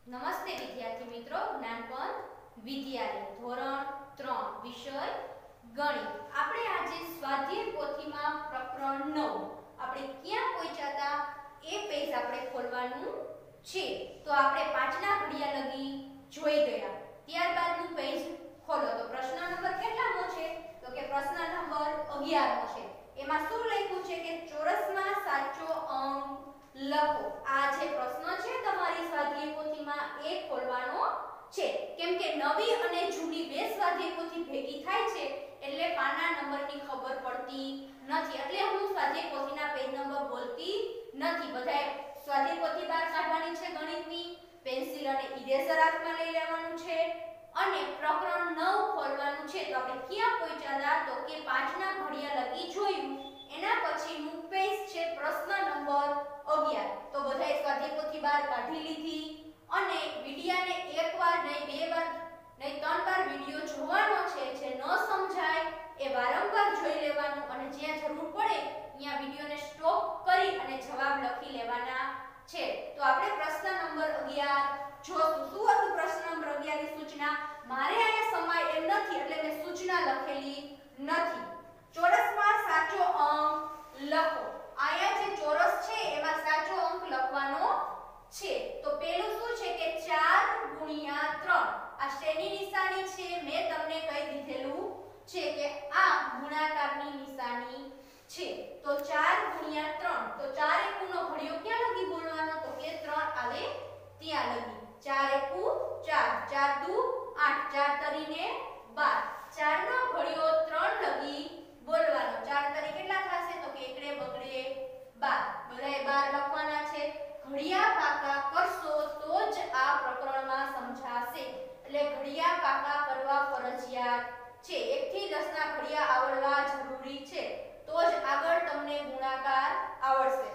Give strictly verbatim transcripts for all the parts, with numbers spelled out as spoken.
નમસ્તે વિદ્યાર્થી મિત્રો, જ્ઞાનપંથ વિદ્યાલય ધોરણ ત્રણ વિષય ગણિત. આપણે આજે સ્વાધ્યાય પોથીમાં પ્રકરણ નવ આપણે ક્યાં પહોંચ્યા હતા એ પેજ આપણે ખોલવાનું છે. તો આપણે પાંચના ઘડિયા લગી જોઈ ગયા. ત્યારબાદનું પેજ ખોલો તો પ્રશ્ન નંબર કેટલામો છે? તો કે પ્રશ્ન નંબર અગિયાર મો છે. એમાં શું લખ્યું છે કે ચોરસમાં સાચો અંક લખો. આ જે પ્રશ્ન છે તમારી સ્વાધ્યાય પોથીમાં એ ખોલવાનો છે, કેમ કે નવી અને જૂની બે સ્વાધ્યાય પોથી ભેગી થાય છે એટલે પાના નંબરની ખબર પડતી નથી. એટલે હું સ્વાધ્યાય પોથીના પેજ નંબર બોલતી નથી. બધાએ સ્વાધ્યાય પોથી બહાર કાઢવાની છે ગણિતની, પેન્સિલ અને ઇરેઝર હાથમાં લઈ લેવાનું છે અને પ્રકરણ નવ ખોલવાનું છે. તો આપણે ક્યાં પહોંચ્યા હતા? તો કે પાંચના ઘડિયા લગી જોયું. એના પછીનું પેજ છે પ્રશ્ન નંબર અગિયાર. તો બધાએ સ્વાધ્યાય પોથી બહાર કાઢી લીધી અને વિડિયાને એકવાર નહીં, બે વાર નહીં, ત્રણ વાર વિડિયો જોવાનો છે. જે ન સમજાય એ વારંવાર જોઈ લેવાનું અને જ્યાં જરૂર પડે ત્યાં વિડિયોને સ્ટોપ કરી અને જવાબ લખી લેવાના છે. તો આપણે પ્રશ્ન નંબર અગિયાર જોશું. શું હતું પ્રશ્ન નંબર અગિયાર ની સૂચના? મારે અહીંયા સમાય એમ નથી એટલે મેં સૂચના લખેલી નથી. ચોરસમાં સાચો અંક લખો. અહીંયા જે ચોરસ છે એમાં સાચો અંક લખવાનો છે. તો પેલું શું છે કે ચાર ગુણ્યા ત્રણ. આ શેની નિશાની છે? મેં તમને કહી દીધેલું છે કે આ ગુણાકારની નિશાની છે. તો ચાર ગુણ્યા ત્રણ. તો ચાર એકુનો ઘડિયો ક્યાં લગી બોલવાનો? તો કે ત્રણ આવે ત્યાં લગી. ચાર એકુ ચાર, ચાર દુ આઠ, ચાર તરીને બાર. ચાર નો ઘડિયો ત્રણ લગી બોલવાનો. ચાર તરી કેટલા થશે? તો કે એકડે બગડે બાર. બધાએ બાર લખવાના છે. ઘડિયા પાકા કરશો તો જ આ પ્રકરણમાં સમજાશે. એટલે ઘડિયા પાકા કરવા ફરજિયાત છે. એક થી દસ ના ઘડિયા આવડવા જરૂરી છે, તો જ આગળ તમને ગુણાકાર આવડશે.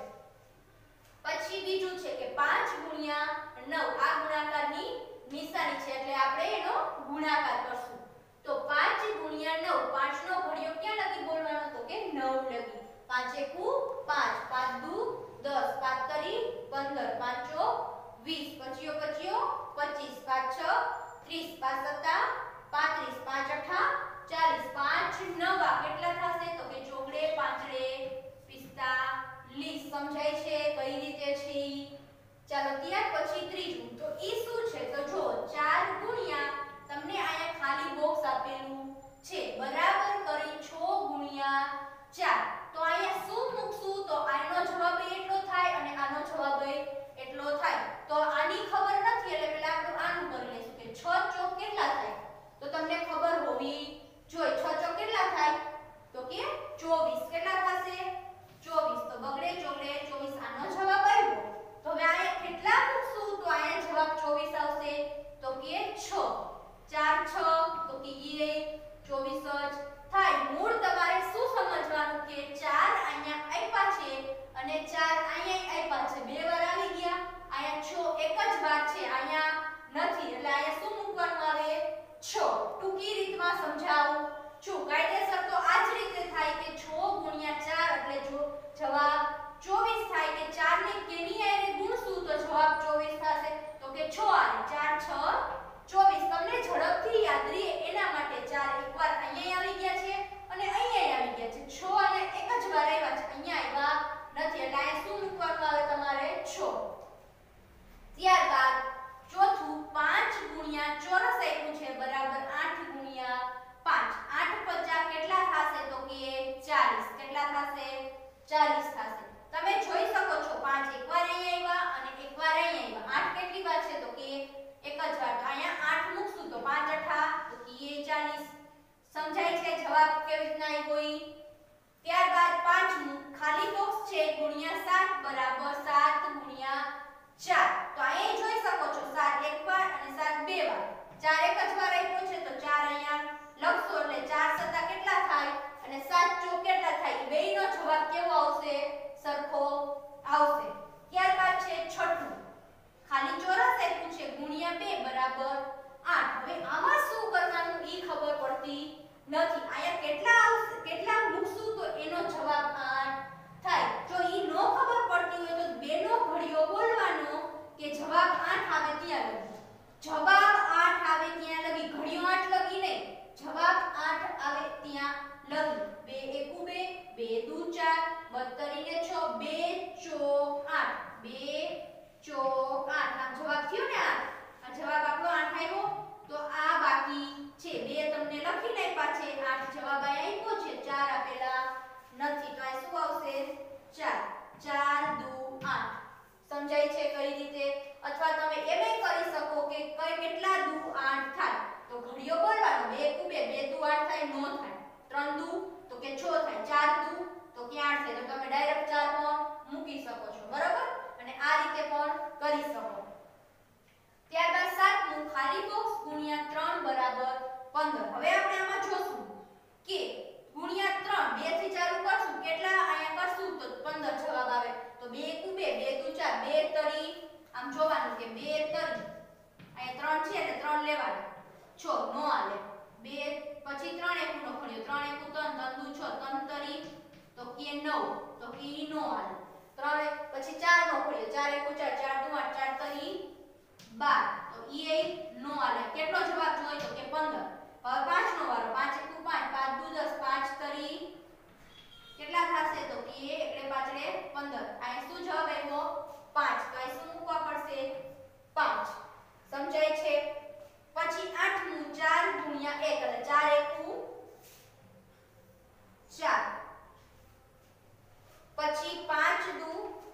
પછી બીજું છે કે પાંચ ગુણ્યા નવ. આ ગુણાકારની નિશાની છે એટલે આપણે એનો ગુણાકાર કરશું. તો પાંચ ગુણ્યા નવ. પાંચ નો ઘડિયો ક્યાં લગી બોલવાનો? તો કે નવ લગી. પાંચ એકુ પાંચ, પાંચ દુ દસ, પાંચ તરી પંદર, પાંચો વીસ, પચીયો પચીયો પચીસ, પાંચ છ ત્રીસ, પાંચ સત્તા પાંત્રીસ, પાંચ અઠા ચાલીસ, પાંચ નવા કેટલા થશે? તો કે ચોગડે પાંચડે પિસ્તાલીસ. સમજાય છે કઈ રીતે છે? ચાલો ત્યાર પછી ત્રીજું. તો ઈ શું છે? તો જો ચાર ગુણ્યા, તમને અહીંયા ખાલી બોક્સ આપેલું છે, બરાબર કરી છ ગુણ્યા ચાર. તો અહીંયા શું મૂકશું? તો આનો જવાબ એટલો થાય અને આનો જવાબ એટલો થાય. તો આની ખબર નથી એટલે પહેલા આપણે આનું કરી લઈશું કે છ ચોક કેટલા થાય? તો તમને ખબર હોવી જોઈએ. છ ચોક કેટલા થાય? તો કે ચોવીસ. કેટલા થશે? ચોવીસ. તો બગડે ચોગડે ચોવીસ. આનો જવાબ આવ્યો. તો હવે અહીંયા કેટલા મૂકશું? તો અહીંયા જવાબ ચોવીસ આવશે. તો કે છ. ચાર છ તો કે ઈ ચોવીસ જ થાય. મૂળ તમારે શું સમજવાનું કે ચાર અહીંયા આપ્યા છે અને ચાર અહીંયા આપ્યા છે. બે વાર આવી ગયા. અહીંયા છ એક જ વાર છે, અહીંયા નથી. એટલે અહીંયા શું મૂકવાનું આવે? છ. ટૂંકી રીતમાં સમજાવું છું. કાયદેસર તો આ જ રીતે થાય કે છ ગુણ્યા ચાર એટલે જો જવાબ ચોવીસ થાય. કે ચાર ને કેની આરે ગુણશું તો જવાબ ચોવીસ થશે. તો કે છ આરે ચાર છ ચોવીસ. તમને ઝડપથી યાદ રહે એના માટે ચાર એકવાર અહીંયા આવી ગયા છે અને અહીંયા આવી ગયા છે. છ અને એક જ વાર આવ્યા છે, અહીંયા આવ્યા નથી. એટલે અહીંયા શું મૂકવાનું આવે તમારે? છ. ત્યારબાદ ચોથું પાંચ ગુણ્યા ચોરસ આપ્યું છે બરાબર આઠ ગુણ્યા પાંચ. આઠ પચાસ કેટલા થશે? તો કે ચાલીસ. કેટલા થશે? ચાલીસ થશે. તમે જોઈ શકો છો પાંચ એકવાર અહીંયા આવ્યા અને એકવાર અહીંયા આવ્યા. આઠ કેટલી વાર છે? તો કે એક જ વાર. તો અહીંયા આઠ મૂકશું તો પાંચ અઠા તો કે ચાલીસ. સમજાય છે જવાબ કેવી રીતના આવ્યો? ત્યારબાદ પાંચમું ખાલી બોક્સ છે ગુણ્યા સાત બરાબર સાત ગુણ્યા ચાર. તો અહીંયા જોઈ શકો છો સાત એકવાર અને સાત બે વાર. ચાર એક જ વાર આપ્યો છે તો ચાર અહીંયા લખશો એટલે ચાર સત્તા કેટલા થાય અને સાત ચોક કેટલા થાય? બેયનો જવાબ કેવો આવશે? સરખો આવશે. ત્યારબાદ છે છઠ્ઠું. ખાલી ચોરસ આપ્યું છે ગુણ્યા બે બરાબર આઠ. હવે આમાં શું કરવાનું ઈ ખબર પડતી નથી. અહીંયા કેટલા આવશે, કેટલા મૂકશું તો એનો જવાબ આઠ થાય. જો ઈ નો ખબર પડતી હોય તો બે નો ઘડિયો બોલવાનો કે કે જવાબ આઠ આવે ત્યાં લગી. જવાબ આઠ આવે ત્યાં લગી, ઘડિયો આઠ લગી નહીં, જવાબ આઠ આવે ત્યાં લગી. બે એકુ બે, બે દુ ચાર, બત્તરી ને છ, બે ચોક આઠ, બે ચોક આઠ. આ જવાબ થયો ને આઠ. આ જવાબ આપણો આઠ આવ્યો. તો આ બાકી છે બે તમને લખી નાખ્યા છે. આઠ જવાબ આપ્યો છે, ચાર આપેલા નથી. તો આ શું આવશે? ચાર. ચાર દુ આઠ. સમજાય છે કઈ રીતે? અથવા તમે એમે કરી શકો કે કઈ કેટલા દુ આઠ થાય. તો ઘડિયો બોલવાનો, બે એકુ બે, બે દુ આઠ થાય, નો થાય. ત્રણ દુ તો કે છ થાય, ચાર દુ તો કે આઠ થાય. તો તમે ડાયરેક્ટ ચાર પણ મૂકી શકો છો, બરાબર? અને આ રીતે પણ કરી શકો. ત્યારબાદ સાતમું, ખાલી બોક્સ ગુણ્યા ત્રણ બરાબર પંદર. હવે આપણે આમાં જોશું કે ગુણ્યા ત્રણ, બે થી ચાલુ કરશું, કેટલા અહીંયા કરશું તો પંદર જવાબ આવે. તો બે એકુ બે, બે દુ ચાર, બે તરી આમ જોવાનું કે બે તરી અહીંયા ત્રણ છે એટલે ત્રણ લેવાના. છ નો આલે. બે પછી ત્રણ એકુ નો ખણ્યો, ત્રણ એકુ ત્રણ, ત્રણ દુ છ, ત્રણ તરી તો કે નવ તો કે ઈ નો આલે. ત્રણ પછી ચાર નો ખણ્યો, ચાર એકુ ચાર, ચાર દુ આઠ, ચાર તરી બાર તો ઈ એ નો આલે. કેટલો જવાબ જોઈએ તો કે પંદર. હવે પાંચ નો વારો, પાંચ એકુ પાંચ, પાંચ દુ દસ, પાંચ તરી કેટલા થશે તો કે એટલે પાછળે પંદર. આ શું જવાબ આવ્યો? પાંચ. તો આ શું મૂકવા પડશે? પાંચ. સમજાય છે? પછી આઠમું, ચાર ગુણ્યા એક એટલે ચાર એકુ ચાર. પછી પાંચ દુ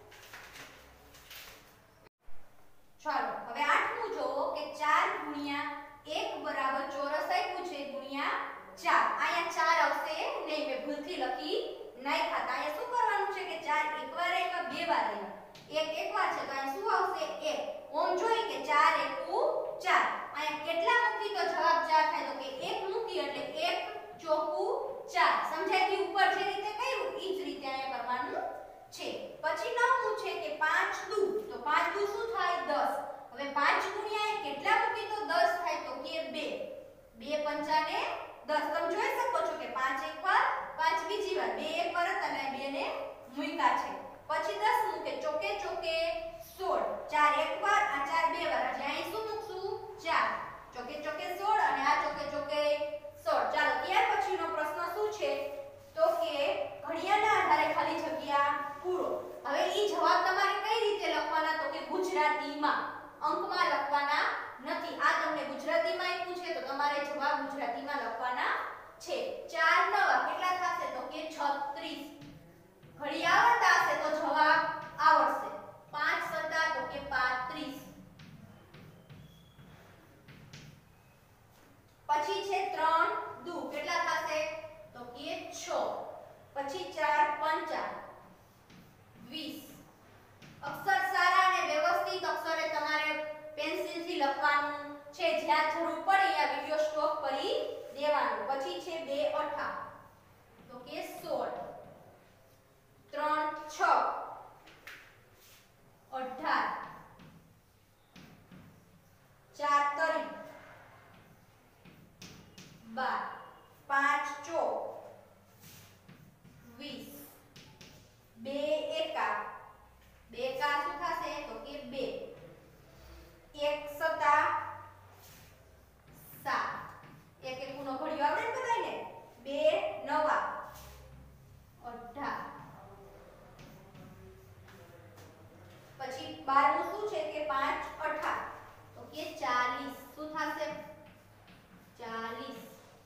ચાલો હવે આઠમું જોવો કે ચાર ગુણ્યા એક બરાબર ચોરસ આપ્યું છે ગુણ્યા ચાર. અહીંયા ચાર આવશે નહીં, મેં ભૂલથી લખી નાખ્યા. તો અહીંયા શું કરવાનું છે કે ચાર એકવાર આવ્યા, બે વાર આવ્યા, એક એકવાર છે તો અહીંયા શું આવશે? એક. ઓમ જોઈએ કે ચાર એકુ ચાર. અહીંયા કેટલા મૂકી તો જવાબ ચાર થાય તો કે એક મૂકી એટલે એક ચોકુ ચાર. સમજાય કે ઉપર જે રીતે કર્યું ઈ જ રીતે અહીંયા કરવાનું છે. પછી નવમું છે કે પાંચ દુ તો પાંચ દુ શું થાય? દસ. હવે પાંચ ગુણ્યા એક કેટલા મૂકી તો દસ થાય તો કે બે. બે પંચાને દસ. તમે જોઈ શકો છો કે પાંચ એકવાર, પાંચ બીજી વાર, બે એકવાર અને બે ને મૂક્યા છે. પછી દસમું કે ચોકે ચોકે સોળ. ચાર એકવાર, આ ચાર બે વાર, એટલે અહીં શું મૂકશું? ચાર. ચોકે ચોકે સોળ અને આ ચોકે ચોકે સોળ. ચાલો ત્યાર પછીનો પ્રશ્ન શું છે તો કે ઘડિયાના આધારે ખાલી જગ્યા પૂરો. હવે ઈ જવાબ તમારે કઈ રીતે લખવાના તો કે ગુજરાતીમાં, અંકમાં લખવાના નથી. આ તમને ગુજરાતીમાં આપ્યું છે તો તમારે જવાબ ગુજરાતીમાં લખવાના છે. ચાર નવા કેટલા થશે તો કે છત્રીસ. ઘડી આવડતા હશે તો જવાબ આવડશે. પાંચ સત્તા તો કે પાંત્રીસ. પછી છે ત્રણ દુ કેટલા થશે તો કે છ. પછી ચાર પંચા વીસ. અક્ષર સારા અને વ્યવસ્થિત અક્ષરે તમારે પેન્સિલથી લખવાનું છે. જ્યાં જરૂર પડે ત્યાં વિડિયો સ્ટોપ કરી દેવાનું. પછી છે બે અઠા તો કે સોળ. ત્રણ છ અઢાર. ચાર તરી બાર. પાંચ ચોક વીસ. બે એકા, બે એકા શું થશે તો કે બે. એક સતા સાત. એક એકુ નો ઘડિયો આવડે ને બધાને? બે નવા અઢાર. પછી બારમું શું છે કે પાંચ અઠા તો કે ચાલીસ. શું થશે? ચાલીસ.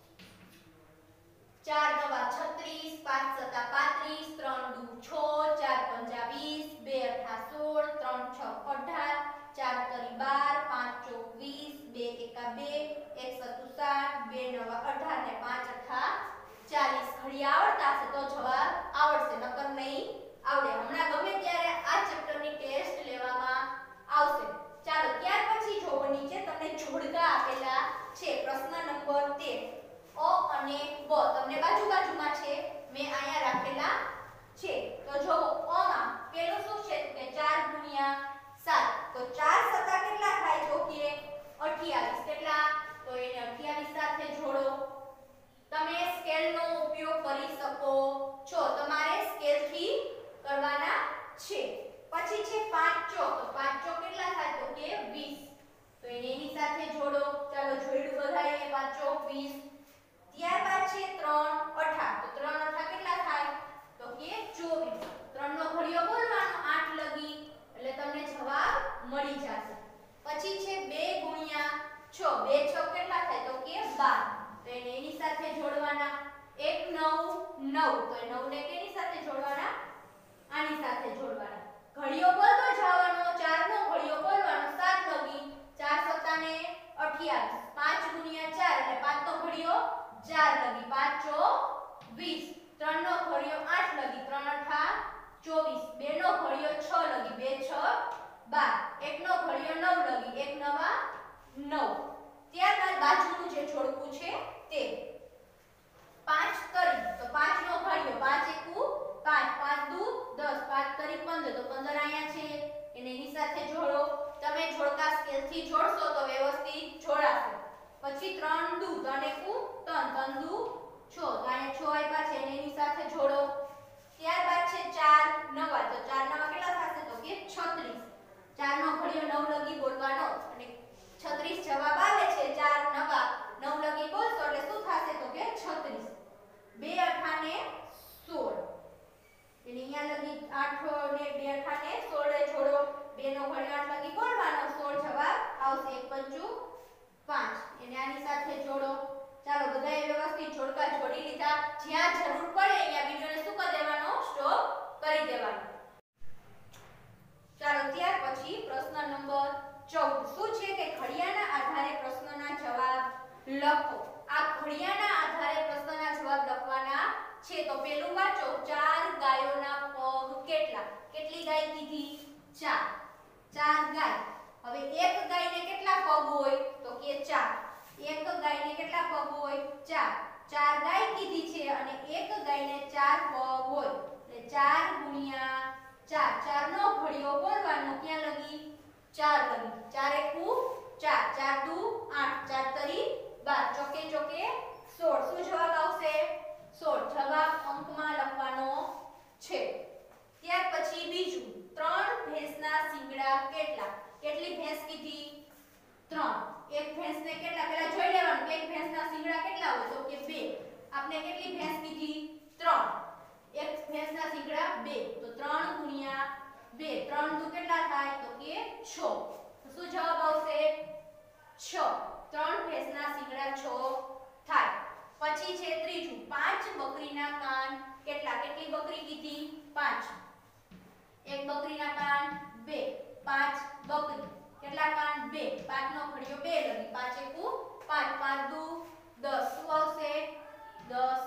ચાર નવા છત્રીસ, પાંચ સતા પાંત્રીસ, ત્રણ દુ છ, ચાર પંચા વીસ, બે અઠા સોળ, ત્રણ છ અઢાર, ચાર તરી બાર, પાંચ ચોક વીસ, બે એકા બે, એક સતુ સાત, બે નવા અઢાર ને પાંચ અઠા ચાલીસ. ઘડી આવડતા હશે તો જવાબ આવડશે, નકર નહીં આવડે. હમણાં ગમે ત્યારે આ ચેપ્ટરની ટેસ્ટ લેવામાં આવશે. ચાલો ત્યાર પછી જોવો નીચે તમને જોડકા આપેલા છે. પ્રશ્ન નંબર તેર. અ અને બ તમને બાજુ બાજુમાં છે, મેં અહીંયા રાખેલા છે. તો જો અ માં પેલું શું છે કે ચાર ગુણ્યા સાત. તો ચાર સતા કેટલા થાય તો કે અઠ્યાવીસ. કેટલા તો એને અઠ્યાવીસ સાથે જોડો. તમે સ્કેલનો ઉપયોગ કરી શકો છો, તમારે સ્કેલથી કરવાના છે. પછી છે પાંચ ચોક, તો પાંચ ચોક કેટલા થાય તો કે વીસ, તો એને એની સાથે જોડો. ચાલો જોડ્યું બધાએ, પાંચ ચોક વીસ. ત્યારબાદ છે ત્રણ અઠા, તો ત્રણ અઠા કેટલા થાય તો કે ચોવીસ. ત્રણ નો ઘડિયો બોલવાનો આઠ લગી એટલે તમને જવાબ મળી જશે. પછી છે બે ગુણ્યા છ, બે છ કેટલા થાય તો કે બાર, તો એને એની સાથે જોડવાના. એક નવ નવ, તો એ નવ ને કેની સાથે જોડવાના આની સાથે જોડવાના. ઘડિયો બોલતો જવાનો, ચાર નો ઘડિયો બોલવાનો સાત લગી, ચાર સત્તા ને અઠ્યાવીસ, પાંચ ગુણ્યા ચાર એટલે પાંચ નો ઘડિયો ચાર લગી, પાંચ ચોક વીસ. ત્રણ નો ઘડિયો આઠ લગી, ત્રણ અઠા ચોવીસ. બે નો ઘડિયો છ લગી, બે છ બાર. એક નો ઘડિયો નવ લગી, એક નવા નવ. ત્યારબાદ બાજુનું જે જોડકું છે તે પાંચ તરી, તો પાંચ નો ઘડિયો પાંચ એકુ પાંચ, પાંચ દુ દસ, પાંચ તરી પંદર, તો પંદર અહીંયા છે એને એની સાથે જોડો. તમે જોડકા સ્કેલ થી જોડશો તો વ્યવસ્થિત જોડાશે. પછી ત્રણ દુ ત્રણ એકુ ત્રણ, ત્રણ દુ છ, તો અહીંયા છ આપ્યા છે એને એની સાથે જોડો. ત્યારબાદ છે ચાર નવા, તો ચાર નવા કેટલા થશે તો કે છત્રીસ. ચાર નો ઘડિયો નવ લગી બોલવાનો અને છત્રીસ જવાબ આવે છે. ચાર નવા નવ લગી બોલશો એટલે શું થશે તો કે છત્રીસ. બે અઠા ને સોળ, એટલે અહીંયા લગી આઠ ને બે અઠા ને સોળ જોડો. બે નો ઘડિયો આઠ લગી બોલવાનો, સોળ જવાબ આવશે. એક પંચુ પાંચ, એને આની સાથે જોડો. ચાલો બધાએ વ્યવસ્થિત જોડકા જોડી લીધા. જ્યાં જરૂર પડે અહીંયા વિડિયોને શું કરી દેવાનો સ્ટોપ કરી દેવાનો. ચાલો ત્યાર પછી પ્રશ્ન નંબર ચૌદ શું છે કે ઘડિયાના આધારે પ્રશ્નના જવાબ લખો. આ ઘડિયાના આધારે પ્રશ્નના જવાબ લખવાના છે. તો પેલું વાંચો, ચાર ગાયોના પગ કેટલા? કેટલી ગાય કીધી? ચાર. ચાર ગાય. હવે એક ગાયને કેટલા પગ હોય તો કે ચાર. એક ગાયને કેટલા પગ હોય? ચાર. ચાર ગાય કીધી છે અને એક ગાયને ચાર પગ હોય એટલે ચાર ગુણ્યા ચાર. ચાર નો ઘડિયો બોલવાનો ક્યાં લગી? ચાર લગી. ચાર એકુ ચાર, ચાર દુ આઠ, ચાર તરી બાર, ચોકે ચોકે સોળ. શું જવાબ આવશે? સોળ. જવાબ અંકમાં લખવાનો છે. ત્યાર પછી બીજું, ત્રણ ભેંસના શિંગડા કેટલા? કેટલી ભેંસ કીધી? ત્રણ. એક ભેંસને કેટલા પેલા જોઈ લેવાનું કે એક ભેંસના શિંગડા કેટલા હોય તો કે બે. આપણે કેટલી ભેંસ કીધી? ત્રણ. એક ભેંસના શિંગડા બે, તો ત્રણ ગુણ્યા બે. ત્રણ દુ કેટલા થાય તો કે છ. તો શું જવાબ આવશે? છ. ત્રણ ભેંસના શિંગડા છ થાય. પછી છે ત્રીજું, પાંચ બકરીના કાન કેટલા? કેટલી બકરી કીધી? પાંચ. એક બકરીના કાન બે, પાંચ બકરી કેટલા કાન? બે. પાંચ નો ઘડિયો બે લગી, પાંચ એકુ પાંચ, પાંચ દુ દસ. શું આવશે? દસ.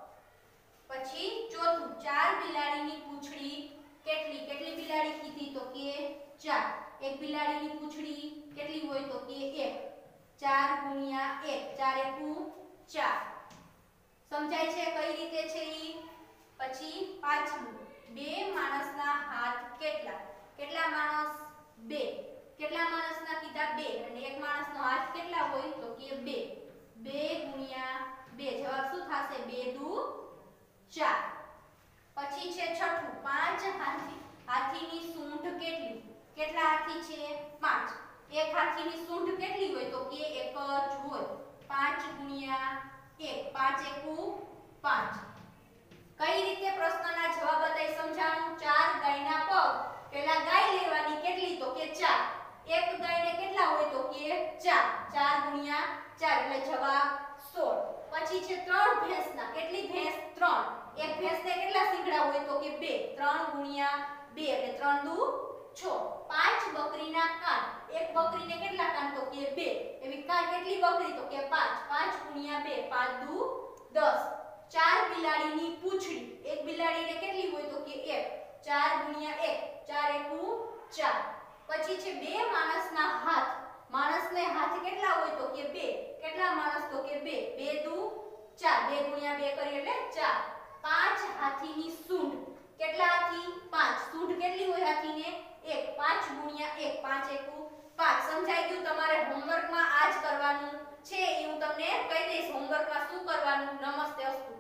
પછી ચોથું, ચાર બિલાડીની પૂંછડી કેટલી? કેટલી બિલાડી કીધી તો કે ચાર. એક બિલાડીની પૂંછડી કેટલી હોય તો કે એક. ચાર ગુણ્યા એક, ચાર એકુ ચાર. સમજાય છે કઈ રીતે છે ઈ? પછી પાંચમું, બે માણસના હાથ કેટલા? કેટલા માણસ? બે. કેટલા માણસના કીધા? બે. અને એક માણસનો હાથ કેટલા હોય તો કે બે. બે ગુણ્યા બે, જવાબ શું થશે? બે દુ ચાર. પછી છે છઠ્ઠું, પાંચ હાથી હાથીની સૂંઢ કેટલી? કેટલા હાથી છે? પાંચ. એક હાથીની સૂંઢ કેટલી હોય તો કે એક જ હોય. પાંચ ગુણ્યા એક, પાંચ એકુ પાંચ. કઈ રીતે પ્રશ્નના જવાબ બતાઈ સમજાણું? ચાર ગાયના પગ, પેલા ગાય લેવાની કેટલી તો કે ચાર. એક ગાયને કેટલા હોય તો કે ચાર. ચાર ગુણ્યા ચાર એટલે જવાબ સોળ. પછી છે ત્રણ ભેંસના, કેટલી ભેંસ? ત્રણ. એક ભેંસને કેટલા શિંગડા હોય તો કે બે. ત્રણ ગુણ્યા બે એટલે ત્રણ દુ છ. પાંચ બકરીના કાન, એક બકરીને કેટલા કાન તો કે બે. એવી કાન કેટલી બકરી તો કે પાંચ. પાંચ ગુણ્યા બે, પાંચ દુ દસ. ચાર બિલાડીની પૂંછડી, એક બિલાડીને કેટલી હોય તો કે એક. ચાર ગુણ્યા એક, ચાર એકુ ચાર. પછી છે બે માણસના હાથ, માણસને હાથ કેટલા હોય તો કે બે. કેટલા માણસ તો કે બે. બે દુ ચાર, બે ગુણ્યા બે કરીએ એટલે ચાર. પાંચ હાથીની સૂંઢ, કેટલા હાથી? પાંચ. સૂંઢ કેટલી હોય હાથીને? એક. પાંચ ગુણ્યા એક, પાંચ એકુ પાંચ. સમજાઈ ગયું? તમારે હોમવર્કમાં આ જ કરવાનું છે. એ હું તમને કહી દઈશ હોમવર્કમાં શું કરવાનું. નમસ્તે અસ્તુ.